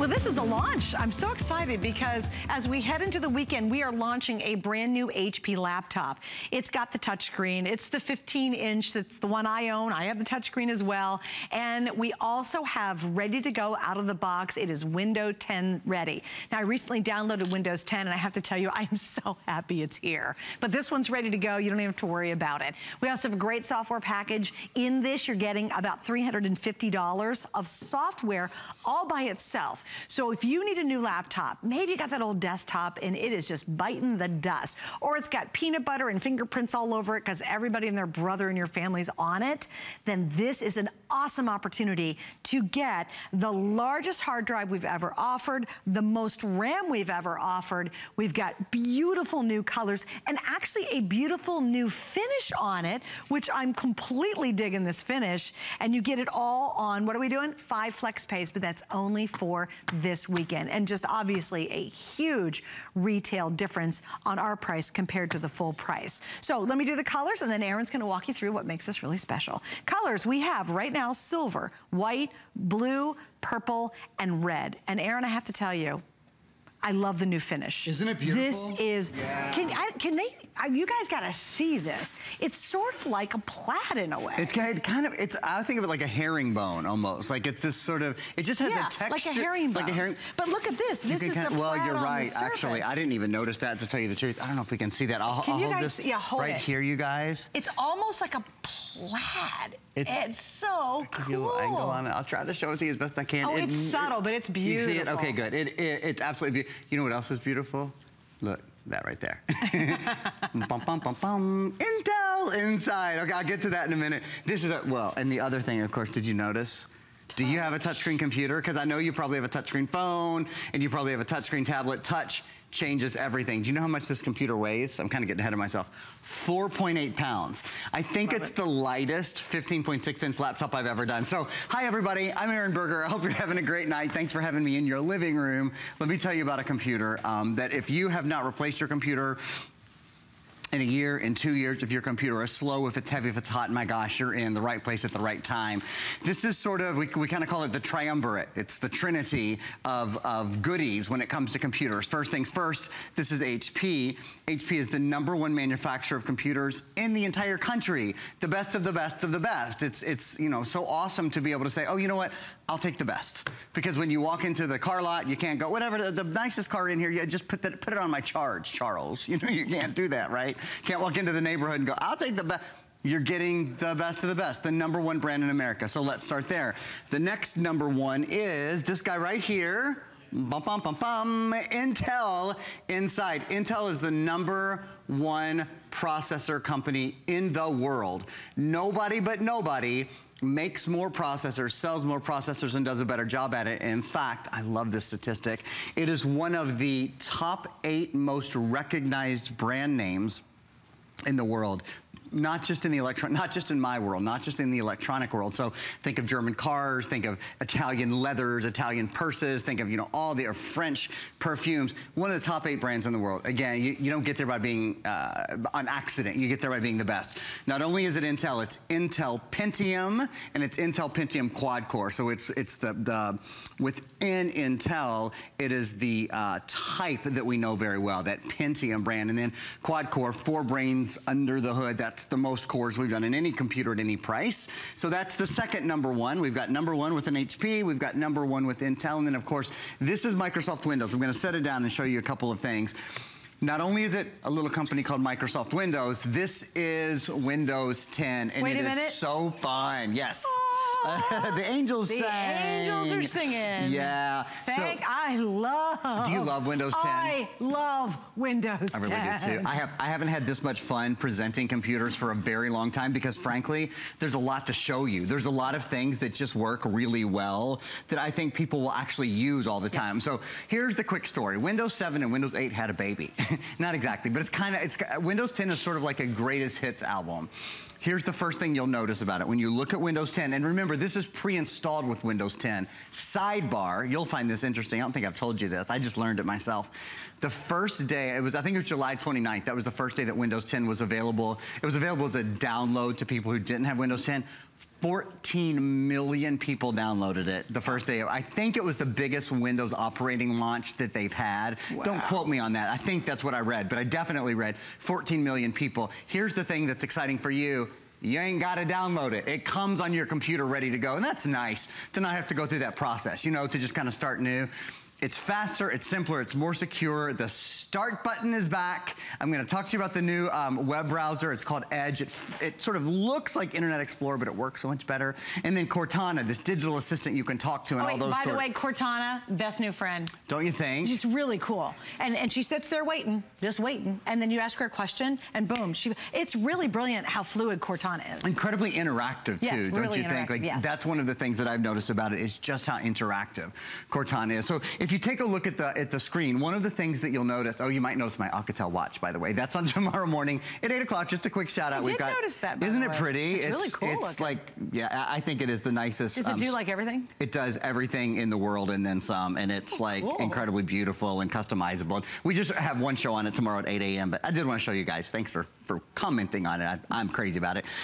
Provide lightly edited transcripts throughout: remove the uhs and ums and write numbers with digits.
Well, this is the launch. I'm so excited because as we head into the weekend, we are launching a brand new HP laptop. It's got the touchscreen. It's the 15-inch. That's the one I own. I have the touchscreen as well. And we also have ready to go out of the box. It is Windows 10 ready. Now, I recently downloaded Windows 10, and I have to tell you, I am so happy it's here. But this one's ready to go. You don't even have to worry about it. We also have a great software package. In this, you're getting about $350 of software all by itself. So if you need a new laptop, maybe you got that old desktop and it is just biting the dust, or it's got peanut butter and fingerprints all over it because everybody and their brother in your family's on it, then this is an awesome opportunity to get the largest hard drive we've ever offered, the most RAM we've ever offered. We've got beautiful new colors and actually a beautiful new finish on it, which I'm completely digging this finish. And you get it all on, what are we doing? 5 flex pays, but that's only for this weekend. And just obviously a huge retail difference on our price compared to the full price. So let me do the colors and then Aaron's gonna walk you through what makes this really special. Colors we have right now: silver, white, blue, purple, and red. And Aaron, I have to tell you, I love the new finish. Isn't it beautiful? This is, you guys gotta see this. It's sort of like a plaid in a way. It's kind of, I think of it like a herringbone almost. Like it's this sort of, it just has a texture. like a herringbone. Like a herring. But look at this. This is the plaid. Well, you're on right. the surface. Actually, I didn't even notice that, to tell you the truth. I don't know if we can see that. I'll Can you hold guys, this hold right it. here, you guys. It's almost like a plaid. It's so cool. Angle on it. I'll try to show it to you as best I can. Oh, it's subtle, but it's beautiful. You see it? Okay, good. It's absolutely beautiful. You know what else is beautiful? Look, that right there. Bum, bum, bum, bum. Intel inside. Okay, I'll get to that in a minute. This is well, and the other thing, of course, did you notice? Do you have a touchscreen computer? Because I know you probably have a touchscreen phone, and you probably have a touchscreen tablet. Touch changes everything. Do you know how much this computer weighs? I'm kind of getting ahead of myself. 4.8 pounds. I think it's the lightest 15.6-inch laptop I've ever done. So, hi everybody, I'm Aaron Berger. I hope you're having a great night. Thanks for having me in your living room. Let me tell you about a computer that if you have not replaced your computer in a year, in 2 years, if your computer is slow, if it's heavy, if it's hot, my gosh, you're in the right place at the right time. This is sort of, we kind of call it the triumvirate. It's the trinity of goodies when it comes to computers. First things first, this is HP. HP is the #1 manufacturer of computers in the entire country. The best of the best of the best. It's you know, so awesome to be able to say, oh, you know what? I'll take the best. Because when you walk into the car lot, you can't go, whatever, the nicest car in here, you just put it on my charge, Charles. You know, you can't do that, right? Can't walk into the neighborhood and go, I'll take the best. You're getting the best of the best, the #1 brand in America. So let's start there. The next #1 is this guy right here. Bum, bum, bum, bum. Intel inside. Intel is the #1 processor company in the world. Nobody but nobody makes more processors, sells more processors, and does a better job at it. In fact, I love this statistic. It is one of the top 8 most recognized brand names in the world. Not just in the not just in my world, not just in the electronic world. So think of German cars, think of Italian leathers, Italian purses, think of, you know, all the French perfumes. One of the top 8 brands in the world. Again, you don't get there by being on accident. You get there by being the best. Not only is it Intel, it's Intel Pentium, and it's Intel Pentium Quad Core. So it's the within Intel, it is the type that we know very well, that Pentium brand, and then Quad Core, 4 brains under the hood. That's the most cores we've done in any computer at any price. So that's the second #1. We've got #1 with an HP, we've got #1 with Intel, and then of course, this is Microsoft Windows. I'm gonna set it down and show you a couple of things. Not only is it a little company called Microsoft Windows, this is Windows 10, and it is so fun, yes. The angels sang. The angels are singing. Yeah. I love. Do you love Windows 10? I love Windows 10. I really do too. I haven't had this much fun presenting computers for a very long time because frankly, there's a lot to show you. There's a lot of things that just work really well that I think people will actually use all the time. So here's the quick story. Windows 7 and Windows 8 had a baby. Not exactly, but Windows 10 is sort of like a greatest hits album. Here's the first thing you'll notice about it. When you look at Windows 10, and remember, this is pre-installed with Windows 10. Sidebar, you'll find this interesting. I don't think I've told you this. I just learned it myself. The first day, I think it was July 29th. That was the first day that Windows 10 was available. It was available as a download to people who didn't have Windows 10. 14 million people downloaded it the first day. I think it was the biggest Windows operating launch that they've had. Wow. Don't quote me on that. I think that's what I read, but I definitely read 14 million people. Here's the thing that's exciting for you. You ain't got to download it. It comes on your computer ready to go. And that's nice to not have to go through that process, you know, to just kind of start new. It's faster, it's simpler, it's more secure. The start button is back. I'm gonna talk to you about the new web browser. It's called Edge. It sort of looks like Internet Explorer, but it works so much better. And then Cortana, this digital assistant you can talk to and all those by the way, Cortana, best new friend. Don't you think? Just really cool. And she sits there waiting, just waiting, and then you ask her a question, and boom, it's really brilliant how fluid Cortana is. Incredibly interactive, too, don't really you think? Like, yes. That's one of the things that I've noticed about it is just how interactive Cortana is. So if you take a look at the screen, one of the things that you'll notice, you might notice my Alcatel watch, by the way. That's on tomorrow morning at 8 o'clock. Just a quick shout out. I did notice that, by the way. Isn't it pretty? It's really cool. It's like, yeah, I think it is the nicest. Does it do like everything? It does everything in the world and then some, and it's like incredibly beautiful and customizable. We just have one show on it tomorrow at 8 a.m., but I did want to show you guys. Thanks for commenting on it. I'm crazy about it.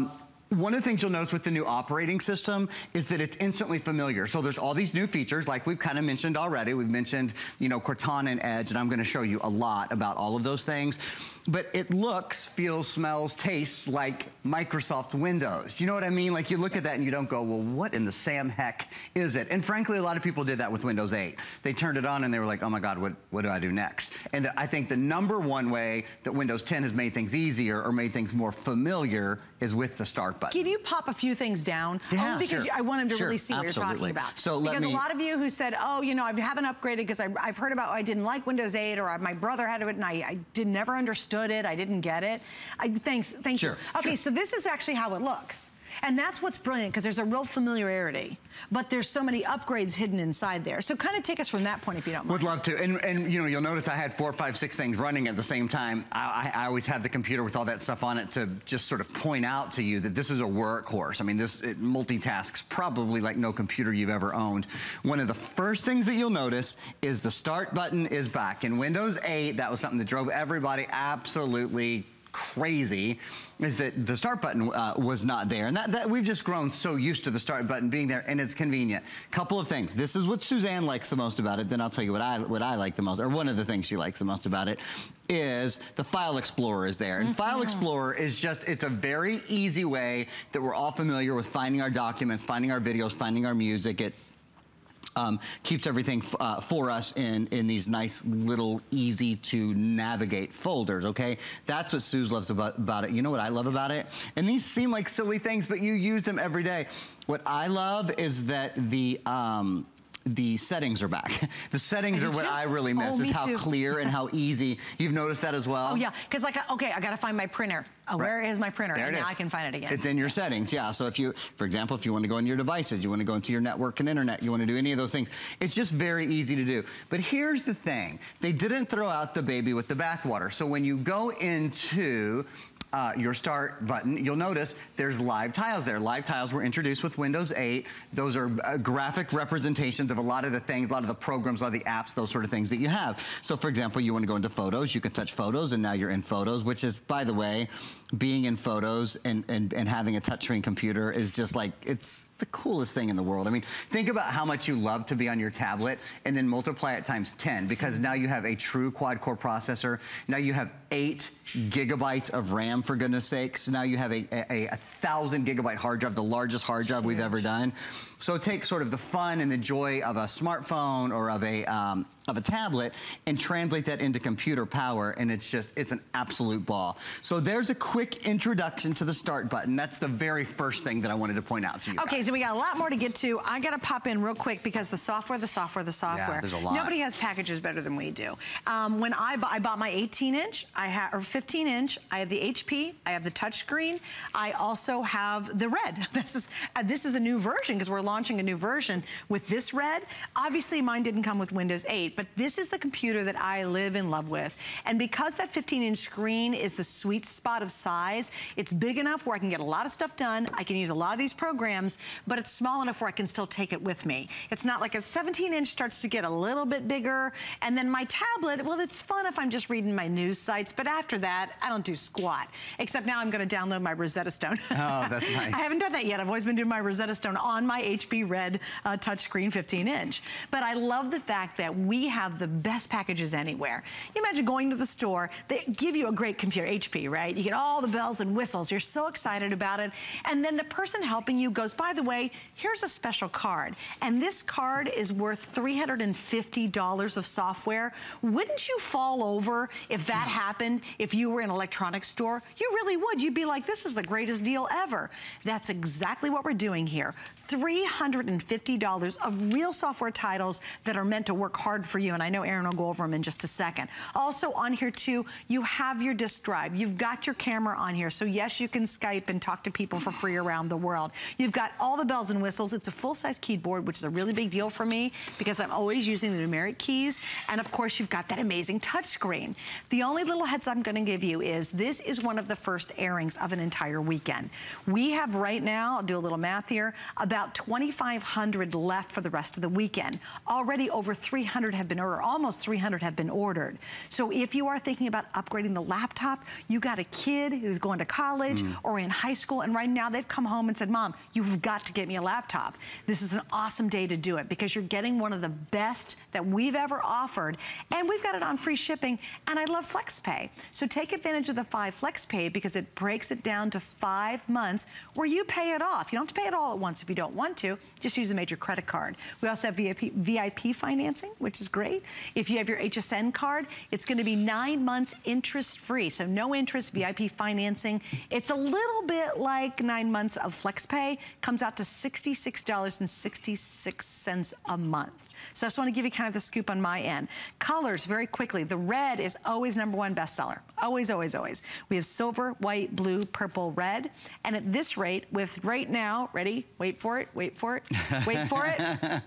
One of the things you'll notice with the new operating system is that it's instantly familiar. So there's all these new features, like we've kind of mentioned already. We've mentioned, you know, Cortana and Edge, and I'm going to show you a lot about all of those things. But it looks, feels, smells, tastes like Microsoft Windows. Do you know what I mean? Like you look at that and you don't go, well, what in the Sam heck is it? And frankly, a lot of people did that with Windows 8. They turned it on and they were like, oh my God, what do I do next? And I think the #1 way that Windows 10 has made things easier or made things more familiar is with the start button. Can you pop a few things down? Yeah, because I want them to really see what you're talking about. So because a lot of you who said, oh, you know, I haven't upgraded because I've heard about, I didn't like Windows 8 or my brother had it and I never understood it. I didn't get it. Thank you. Okay, so this is actually how it looks. And that's what's brilliant, because there's a real familiarity, but there's so many upgrades hidden inside there. So kind of take us from that point if you don't mind. Would love to. And you know, you'll notice I had 4, 5, 6 things running at the same time. I always have the computer with all that stuff on it to just sort of point out to you that this is a workhorse. I mean, it multitasks probably like no computer you've ever owned. One of the first things that you'll notice is the start button is back. In Windows 8, that was something that drove everybody absolutely crazy, is that the start button was not there. And that we've just grown so used to the start button being there, and it's convenient. Couple of things. This is what Suzanne likes the most about it. Then I'll tell you what I like the most, or one of the things she likes the most about it, is the File Explorer is there. And File Explorer is just, it's a very easy way that we're all familiar with finding our documents, finding our videos, finding our music. It keeps everything for us in these nice little easy to navigate folders, okay? That's what Suze loves about it. You know what I love about it? And these seem like silly things, but you use them every day. What I love is that the settings are back. The settings are what I really miss, is how clear and how easy. You've noticed that as well? Oh yeah, because like, okay, I gotta find my printer. Where is my printer? And now I can find it again. It's in your settings, yeah. So if you, for example, if you want to go into your devices, you want to go into your network and internet, you want to do any of those things, it's just very easy to do. But here's the thing. They didn't throw out the baby with the bathwater. So when you go into your start button, you'll notice there's live tiles there. Live tiles were introduced with Windows 8. Those are graphic representations of a lot of the things, a lot of the programs, a lot of the apps, those sort of things that you have. So for example, you want to go into Photos, you can touch Photos, and now you're in Photos, which is, by the way, being in Photos and having a touchscreen computer is just like, it's the coolest thing in the world. I mean, think about how much you love to be on your tablet and then multiply it times 10, because now you have a true quad-core processor. Now you have 8 gigabytes of RAM, for goodness sakes. Now you have a 1,000 gigabyte hard drive, the largest hard drive we've ever done. So take sort of the fun and the joy of a smartphone or of a tablet and translate that into computer power, and it's an absolute ball. So there's a quick introduction to the start button. That's the very first thing that I wanted to point out to you guys. So we got a lot more to get to. I gotta pop in real quick because the software. Yeah, there's a lot. Nobody has packages better than we do. When I bought my 18-inch, or 15-inch, I have the HP, I have the touchscreen, I also have the red. This is a new version, because we're launching a new version with this red. Obviously, mine didn't come with Windows 8, great, but this is the computer that I live in love with. And because that 15-inch screen is the sweet spot of size, it's big enough where I can get a lot of stuff done. I can use a lot of these programs, but it's small enough where I can still take it with me. It's not like a 17-inch starts to get a little bit bigger. And then my tablet, well, it's fun if I'm just reading my news sites, but after that, I don't do squat. Except now I'm gonna download my Rosetta Stone. Oh, that's nice. I haven't done that yet. I've always been doing my Rosetta Stone on my HP Red touchscreen 15-inch. But I love the fact that we have the best packages anywhere. You imagine going to the store, they give you a great computer, HP, right? You get all the bells and whistles. You're so excited about it. And then the person helping you goes, by the way, here's a special card. And this card is worth $350 of software. Wouldn't you fall over if that happened, if you were in an electronics store? You really would. You'd be like, this is the greatest deal ever. That's exactly what we're doing here. $350 of real software titles that are meant to work hard for you. And I know Aaron will go over them in just a second. Also on here too, you have your disk drive. You've got your camera on here. So yes, you can Skype and talk to people for free around the world. You've got all the bells and whistles. It's a full-size keyboard, which is a really big deal for me because I'm always using the numeric keys. And of course, you've got that amazing touchscreen. The only little heads I'm gonna give you is this is one of the first airings of an entire weekend. We have right now, I'll do a little math here, about 2,500 left for the rest of the weekend. Already over 300 have been, or almost 300 have been ordered. So if you are thinking about upgrading the laptop, you got a kid who's going to college or in high school, and right now they've come home and said, Mom, you've got to get me a laptop. This is an awesome day to do it because you're getting one of the best that we've ever offered, and we've got it on free shipping, and I love FlexPay. So take advantage of the 5 FlexPay because it breaks it down to 5 months where you pay it off. You don't have to pay it all at once if you don't want to. Just use a major credit card. We also have VIP financing, which is great. If you have your HSN card, it's going to be 9 months interest-free. So no interest, VIP financing. It's a little bit like 9 months of FlexPay. Comes out to $66.66 a month. So I just want to give you kind of the scoop on my end. Colors, very quickly. The red is always #1 bestseller. Always, always, always. We have silver, white, blue, purple, red. And at this rate, with right now, ready? Wait for it, wait for it, wait for it.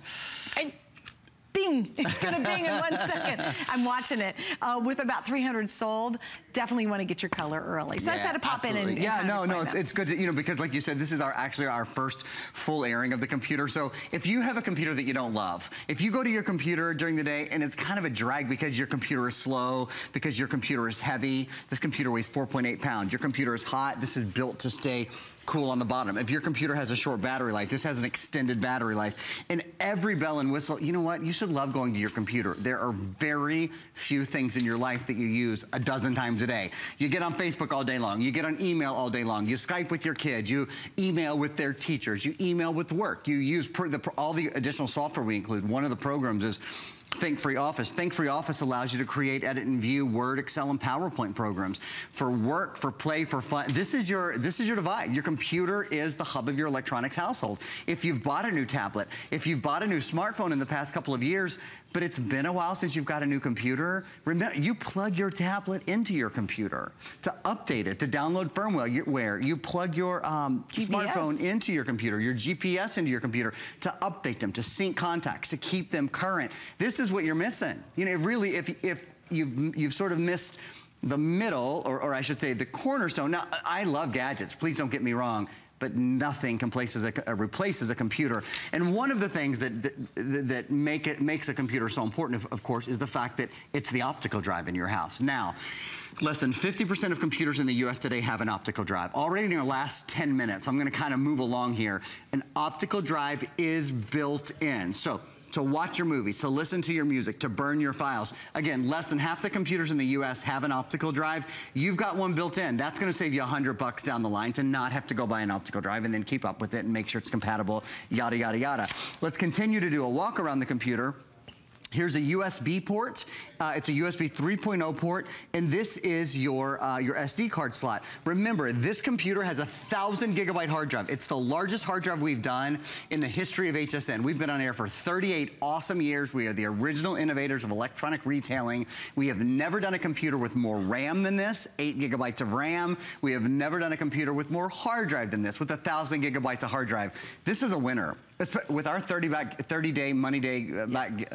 Bing, it's gonna bing in 1 second. I'm watching it. With about 300 sold, definitely wanna get your color early. So I just had to pop in and it's good to, because like you said, this is actually our first full airing of the computer. So if you have a computer that you don't love, if you go to your computer during the day and it's kind of a drag because your computer is slow, because your computer is heavy, this computer weighs 4.8 pounds, your computer is hot, this is built to stay cool on the bottom. If your computer has a short battery life, this has an extended battery life. And every bell and whistle, you know what? You should love going to your computer. There are very few things in your life that you use a dozen times a day. You get on Facebook all day long. You get on email all day long. You Skype with your kids. You email with their teachers. You email with work. You use all the additional software we include. One of the programs is Think Free Office. Think Free Office allows you to create, edit, and view Word, Excel, and PowerPoint programs for work, for play, for fun. This is your device. Your computer is the hub of your electronics household. If you've bought a new tablet, if you've bought a new smartphone in the past couple of years, but it's been a while since you've got a new computer, remember, you plug your tablet into your computer to update it, to download firmware. You plug your smartphone into your computer, your GPS into your computer to update them, to sync contacts, to keep them current. This is what you're missing. Really, if you've sort of missed the middle, or I should say the cornerstone. Now, I love gadgets, please don't get me wrong, but nothing replaces a computer. And one of the things that makes a computer so important, of course, is the fact that it's the optical drive in your house. Now, less than 50% of computers in the US today have an optical drive. Already in the last 10 minutes, I'm gonna kind of move along here. An optical drive is built in. So, to watch your movies, to listen to your music, to burn your files. Again, less than half the computers in the US have an optical drive. You've got one built in. That's gonna save you $100 down the line to not have to go buy an optical drive and then keep up with it and make sure it's compatible, yada, yada, yada. Let's continue to do a walk around the computer. Here's a USB port. It's a USB 3.0 port, and this is your SD card slot. Remember, this computer has a 1,000 gigabyte hard drive. It's the largest hard drive we've done in the history of HSN. We've been on air for 38 awesome years. We are the original innovators of electronic retailing. We have never done a computer with more RAM than this, 8 gigabytes of RAM. We have never done a computer with more hard drive than this, with 1,000 gigabytes of hard drive. This is a winner. With our 30-day money day, 30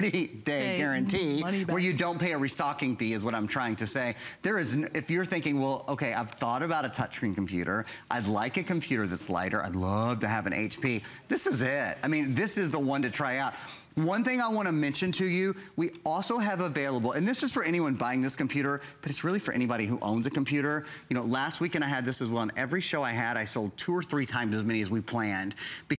30-day guarantee where you don't pay a restocking fee is what I'm trying to say. There is, if you're thinking, well, okay, I've thought about a touchscreen computer. I'd like a computer that's lighter. I'd love to have an HP. This is it. I mean, this is the one to try out. One thing I want to mention to you, we also have available, and this is for anyone buying this computer, but it's really for anybody who owns a computer. You know, last weekend I had this as well, and every show I had, I sold 2 or 3 times as many as we planned.